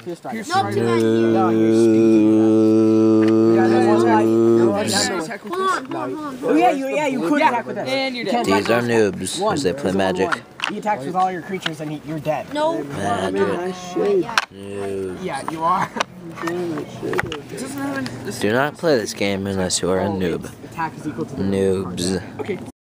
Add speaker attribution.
Speaker 1: Pierce strike.
Speaker 2: No, too bad.
Speaker 1: No, you're speaking. Yeah, that one guy.
Speaker 2: Hold on.
Speaker 1: Oh yeah, you could attack with this.
Speaker 3: And you're dead.
Speaker 4: These are noobs because they play magic.
Speaker 1: He attacks with all your creatures and you're dead.
Speaker 2: No.
Speaker 4: Magic.
Speaker 1: Yeah, you are.
Speaker 4: Do not play this game unless you are a noob.
Speaker 1: Attack is equal to the
Speaker 4: Noobs.
Speaker 3: Okay.